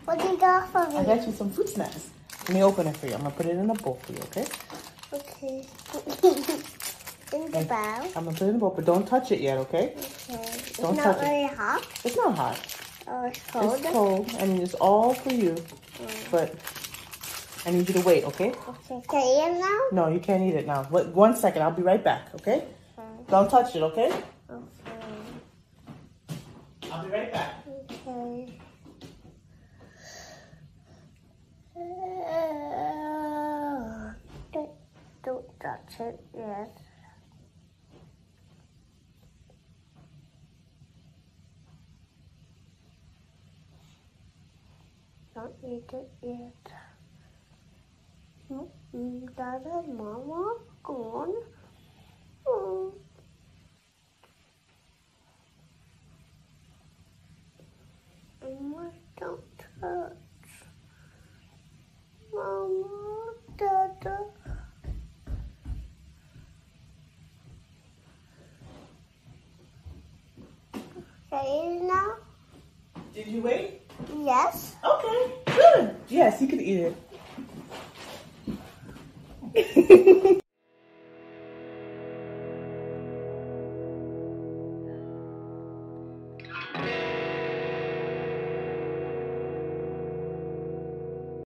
What do you got for me? I got you some fruit snacks. Let me open it for you. I'm gonna put it in a bowl for you, okay? Okay. In the bowl. I'm gonna put it in the bowl, but don't touch it yet, okay? Okay. It's Don't not touch it. very hot. It's not hot. Oh, it's cold. It's cold. I mean, it's all for you, but I need you to wait, okay? Okay. Can I eat it now? No, you can't eat it now. Wait 1 second. I'll be right back, okay? Don't touch it, okay? Okay. I'll be right back. Okay. Don't touch it yet. Don't eat it yet. Dada, Mama, come on. Oh. Mama, don't touch. Mama, Dada. Can I eat it now? Did you wait? Yes. Okay, good. Yes, you can eat it.